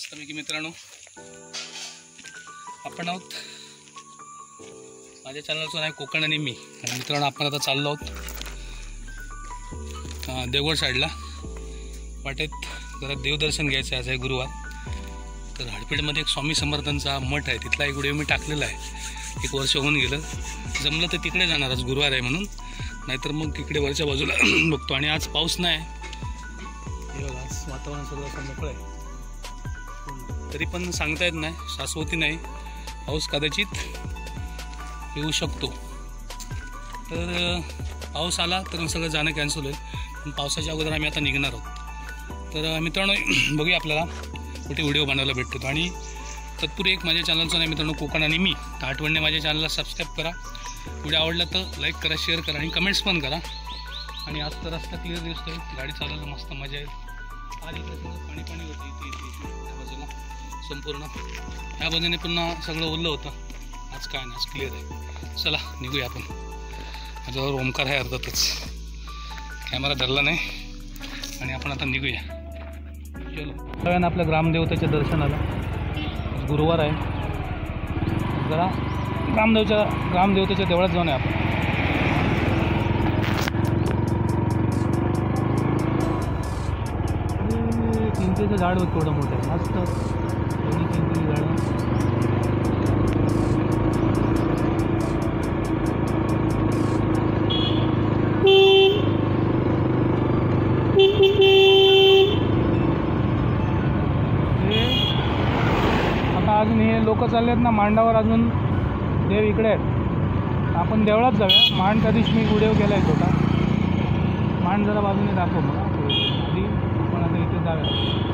मस्तपैकी मित्रांनो आपण आहोत माझ्या चॅनलचं नाव कोकण आणि मी. आणि मित्रांनो आपण आता चाललो आहोत देवगड साईडला. वाटेत जरा देवदर्शन घ्यायचं आहे. आज आहे गुरुवार. तर हडपेडमध्ये एक स्वामी समर्थांचा मठ आहे, तिथला एक व्हिडिओ मी टाकलेला आहे. 1 वर्ष होऊन गेलं. जमलं तर तिकडे जाणार, आज गुरुवार आहे म्हणून, नाहीतर मग तिकडे वरच्या बाजूला बघतो. आणि आज पाऊस नाही, हे बघा आज वातावरण सगळं असं मोकळं आहे. तरी पण सांगता येत नाही, शाश्वती नाही, पाऊस कदाचित येऊ शकतो. तर पाऊस आला तर सगळं जाणं कॅन्सल होईल. पण पावसाच्या अगोदर आम्ही आता निघणार आहोत. तर मित्रांनो बघूया आपल्याला कुठे व्हिडिओ बनवायला भेटतो. आणि तत्पूर्वी एक माझ्या चॅनलचं नाव मित्रांनो कोकण आणि मी. तर आठवणीने माझ्या चॅनलला सबस्क्राईब करा. व्हिडिओ आवडला तर लाईक करा, शेअर करा आणि कमेंट्स पण करा. आणि आज तर रस्ता क्लिअर दिसतोय, गाडी चालवायला मस्त मजा येईल. आज इथं सगळं पाणी पाणी होतं, इथे त्या बाजूला संपूर्ण, ह्या बाजूने पुन्हा सगळं ओलं होतं. आज काय नाही, आज क्लिअर आहे. चला निघूया आपण. माझ्यावर ओमकार आहे, अर्थातच कॅमेरा धरला नाही. आणि आपण आता निघूया. चलो सगळ्यांना आपल्या ग्रामदेवतेच्या दर्शनाला. गुरुवार आहे, जरा ग्रामदेवतेच्या देवळात जाऊन आहे आपण. चिंचेचं झाड होतं थोडं मोठं आहे, मस्त चिंचेचं झाड. आता अजून हे लोक चालले आहेत ना मांडावर, अजून देव इकडे आहेत. आपण देवळात जाऊया. मांड त्या दिवशी मी व्हिडिओ केला आहे छोटा. मांड जरा बाजूने दाखव मला आधी. आपण आता इथे जाऊया.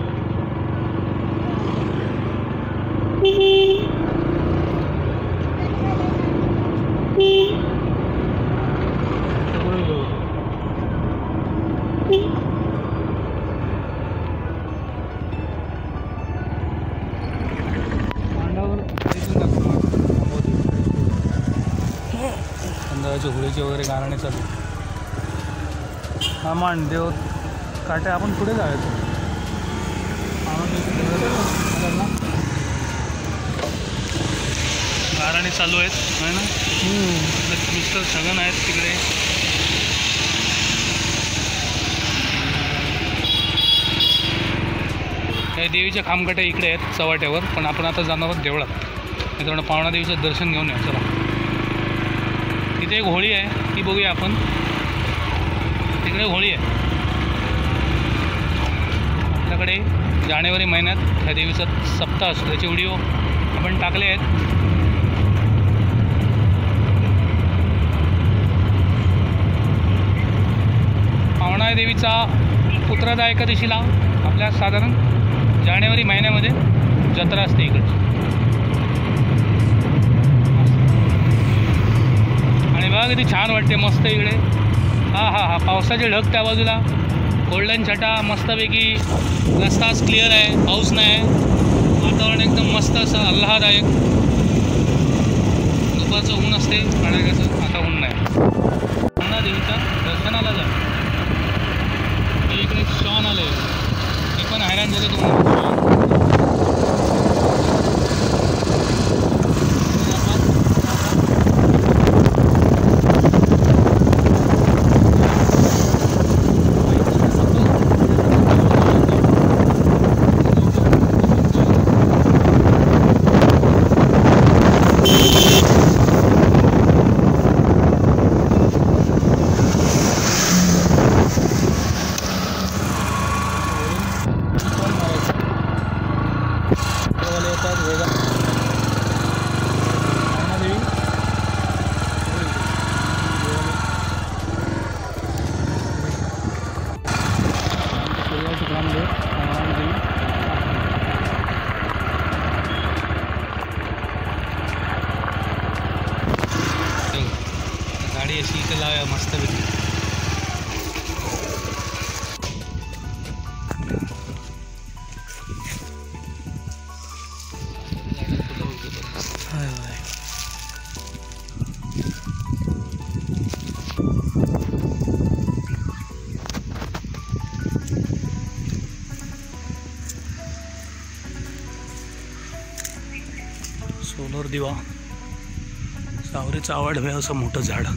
संध्याकाळचे होळीचे वगैरे गाणे चालू. हा मान देव काटे. आपण पुढे जायचं. गाराणे चालू आहेत आहे ना. मिस्टर छगन आहेत तिकडे. त्या देवीच्या खामकाट्या इकडे आहेत चव्हाट्यावर. पण आपण आता जाणार आहोत देवळात. मित्रांनो पावणा देवीचं दर्शन घेऊन या. चला तिथे एक होळी आहे, ती बघूया आपण. तिकडे होळी आहे आपल्याकडे. जानेवारी महिन्यात ह्या देवीचा सप्ताह असतो, त्याचे व्हिडिओ आपण टाकले आहेत. पावणा देवीचा पुत्रदा एकादशीला आपल्या साधारण जानेवारी महिन्यामध्ये जत्रा असते इकडची. आणि बघा किती छान वाटते, मस्त इकडे. हा पावसाचे ढग त्या बाजूला, गोल्डन छटा मस्तपैकी. रस्ता क्लिअर आहे, पाऊस नाही, वातावरण एकदम मस्त असं आल्हाददायक. दुपारचं ऊन असते कडाक्याचं, आता ऊन नाही. पावणा देवीच्या दर्शनाला जा. इकडे शॉन आले, ते पण हैराण झाले तुम्हाला. गाडी अशी इथे लावूया मस्तपैकी. सोलर दिवा, सावरीचं आवड आहे असं मोठं झाड.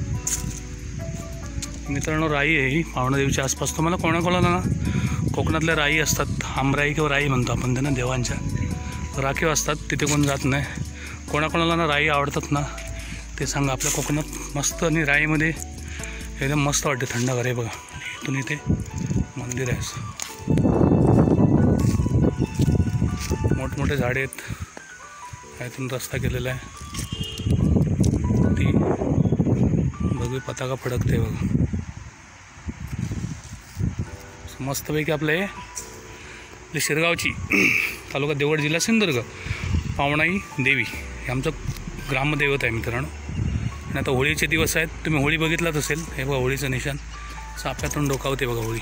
मित्रांनो राई आहे ही पावणादेवीच्या आसपास. तुम्हाला कोणाकोणाला ना कोकणातल्या राई असतात, आंबराई किंवा राई म्हणतो आपण त्यांना, देवांच्या राखीव असतात, तिथे कोण जात नाही. कोणाकोणाला ना राई आवडतात ना ते सांगा. आपल्या कोकणात मस्त आणि राईमध्ये एकदम मस्त वाटते, थंडगार आहे बघा. इथून इथे मंदिर आहे, मोठमोठे झाडे आहेत, इथून रस्ता केलेला आहे. ती बघू पताका फडकते बघा. मस्तपैकी आपले शिरगावची तालुका देवगड जिल्हा सिंधुदुर्ग पावणाई देवी हे आमचं ग्रामदैवत आहे मित्रांनो. आणि आता होळीचे दिवस आहेत, तुम्ही होळी बघितलाच असेल. हे बघा होळीचं निशाण, साप्यातून डोकावते बघा होळी.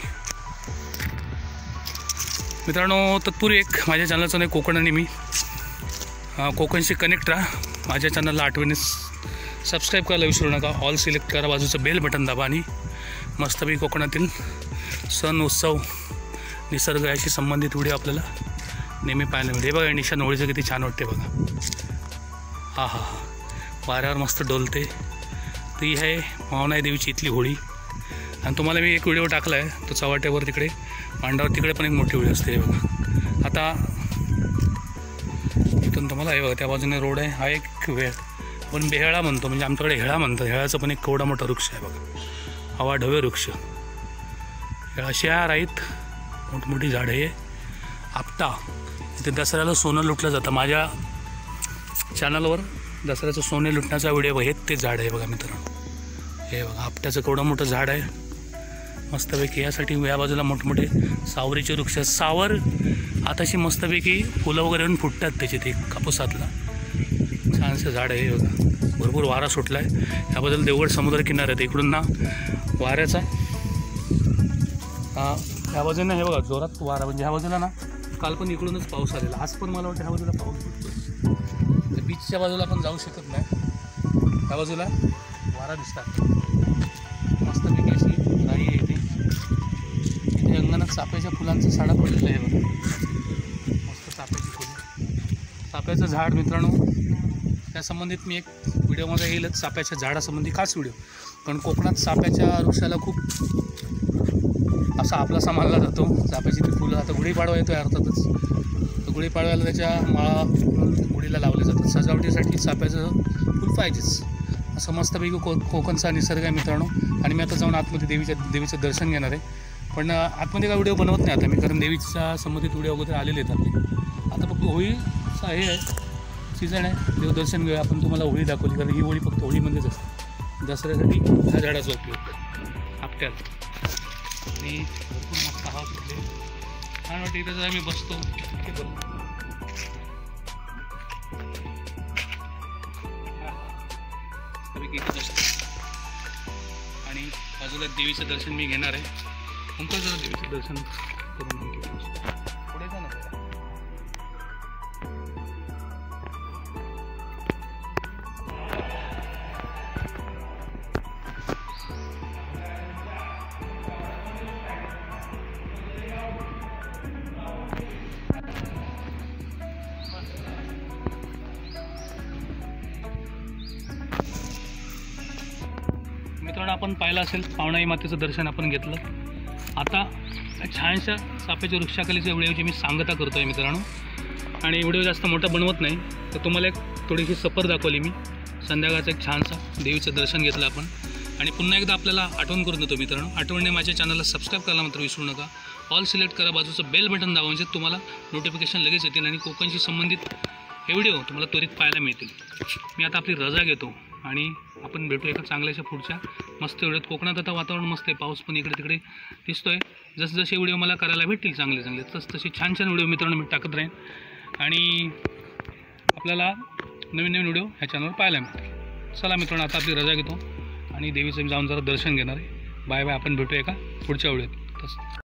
मित्रांनो तत्पूर्वी एक माझ्या चॅनलचं नाही कोकण आणि मी कोकणशी कनेक्ट राहा. माझ्या चॅनलला आठवणीने सबस्क्राईब करायला विसरू नका. ऑल सिलेक्ट करा, बाजूचं बेल बटन दाबा आणि मस्तपैकी कोकणातील सण उत्सव निसर्ग याशी संबंधित व्हिडिओ आपल्याला नेहमी पाहायला मिळते. हे बघा निशाण होळीचं किती छान वाटते बघा. हा हा हा वाऱ्यावर मस्त डोलते. ती आहे पावणाई देवीची इथली होळी. आणि तुम्हाला मी एक व्हिडिओ टाकला आहे तो चव्हाट्यावर, तिकडे मांडावर, तिकडे पण एक मोठी होळी असते. हे बघा आता इथून तुम्हाला हे बघा त्या बाजूने रोड आहे. हा एक वेळ पण बेहळा म्हणतो, म्हणजे आमच्याकडे हेळा म्हणतात. हेळाचं पण एक केवढा मोठा वृक्ष आहे बघा, हवा ढवे वृक्ष. अशी आहेत मोठमोठी झाडं आहे. आपटा इथे दसऱ्याला सोनं लुटलं जातं. माझ्या चॅनलवर दसऱ्याचं सोने लुटण्याचा व्हिडिओ हे ते झाड आहे बघा मित्रांनो. हे बघा आपट्याचं केवढं मोठं झाड आहे मस्तपैकी. यासाठी या बाजूला मोठमोठे सावरीचे वृक्ष. सावर आताशी मस्तपैकी फुलं वगैरे येऊन फुटतात त्याचे, ते कापूसातला छानसं झाड आहे बघा. भरपूर वारा सुटला आहे. याबद्दल देवगड समुद्र किनारा आहे, इकडून ना वाऱ्याचा ह्या बाजूला हे बघा जोरात वारा. म्हणजे ह्या बाजूला ना काल पण इकडूनच पाऊस आलेला, आज पण मला वाटतं ह्या बाजूला पाऊस पडतो. बीचच्या बाजूला आपण जाऊ शकत नाही, ह्या बाजूला वारा दिसतात. मस्तपैकी अशी राई आहे इथे. इथे अंगणात चाफ्याच्या फुलांचा साडा पडलेला आहे बघा, मस्त चाफ्याची फुलं. चाफ्याचं झाड मित्रांनो त्या संबंधित मी एक व्हिडिओमध्ये येईलच, चाफ्याच्या झाडासंबंधी खास व्हिडिओ. पण कोकणात चाफ्याच्या वृक्षाला खूप असा आपलासा मानला जातो. चाफ्याची ती फुलं आता गुढीपाडवा येतो आहे अर्थातच, तर गुढीपाडव्याला त्याच्या माळा गुढीला लावले जातात. सजावटीसाठी चाफ्याचं फुल पाहिजेच. असं मस्तपैकी कोकणचा निसर्ग आहे मित्रांनो. आणि मी आता जाऊन आतमध्ये देवीचं दर्शन घेणार आहे. पण आतमध्ये काय व्हिडिओ बनवत नाही आता मी, कारण देवीच्या संबंधित व्हिडिओ अगोदर आलेले आहेत आपले. आता फक्त होळीचा हे आहे सीझन आहे, देवदर्शन घेऊया आपण. तुम्हाला होळी दाखवली, कारण ही होळी फक्त होळीमध्येच असते. दसऱ्यासाठी ह्या झाडाचा उपयोग आपट्यात. आणि भरपूर मस्त हवा सुटले, छान वाटते. इथं जर मी बसतो इथं बसतो आणि बाजूला देवीचं दर्शन मी घेणार आहे. कोणतं जरा देवीचं दर्शन करून पुढे जा ना. मित्रांनो आपण पाहिलं असेल पावणाई मातेचं दर्शन आपण घेतलं. आता छानशा चाफ्याच्या वृक्षाखालीच्या व्हिडिओची मी सांगता करतो आहे मित्रांनो. आणि व्हिडिओ जास्त मोठा बनवत नाही, तर तुम्हाला एक थोडीशी सफर दाखवली मी. संध्याकाळचं एक छानसा देवीचं दर्शन घेतलं आपण. आणि पुन्हा एकदा आपल्याला आठवण करून देतो मित्रांनो, आठवणीने माझ्या चॅनलला सबस्क्राईब करायला मात्र विसरू नका. ऑल सिलेक्ट करा, बाजूचं बेल बटन दाबा, म्हणजे तुम्हाला नोटिफिकेशन लगेच येतील आणि कोकणशी संबंधित हे व्हिडिओ तुम्हाला त्वरित पाहायला मिळतील. मी आता आपली रजा घेतो आणि आपण भेटू एका चांगल्याशा पुढच्या मस्त व्हिडिओत. कोकणात आता वातावरण मस्त आहे, पाऊस पण इकडे तिकडे दिसतोय. जसे व्हिडिओ मला करायला भेटतील चांगले तसे छान व्हिडिओ मित्रांनो मी टाकत राहीन. आणि आपल्याला नवीन व्हिडिओ ह्या चॅनलवर पाहायला मिळतील. चला मित्रांनो आता आपली रजा घेतो आणि देवीचं जाऊन जरा दर्शन घेणार आहे. Bye bye. आपण भेटू एका पुढच्या व्हिडिओत.